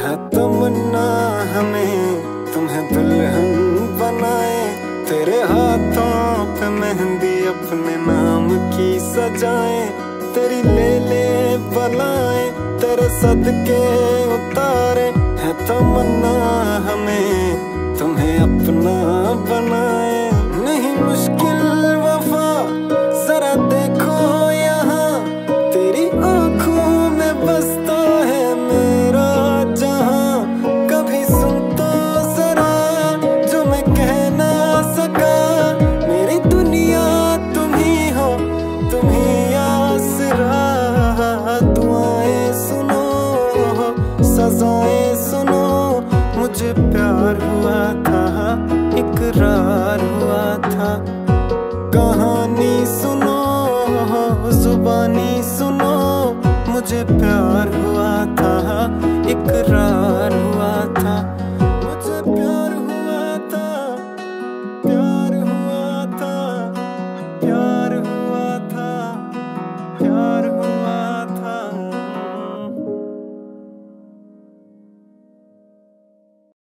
है तमन्ना हमें तुम्हें दुल्हन बनाए, तेरे हाथों पे मेहंदी अपने नाम की सजाए, तेरी ले ले बलाएं तेरे सदके उतारे, है तमन्ना हमें तुम्हें अपना बनाए। नहीं मुश्किल वफा जरा देखो यहाँ, तेरी आंखों में बसता है मेरा जहां, कभी सुन तो जरा जो मैं कह ना सका, मेरी दुनिया तुम ही हो, तुम ही आसरा। दुआएं सुनो सजाएं सुनो, मुझे प्यार हुआ था इकरार हुआ था। कहानी सुनो जुबानी सुनो, मुझे प्यार हुआ था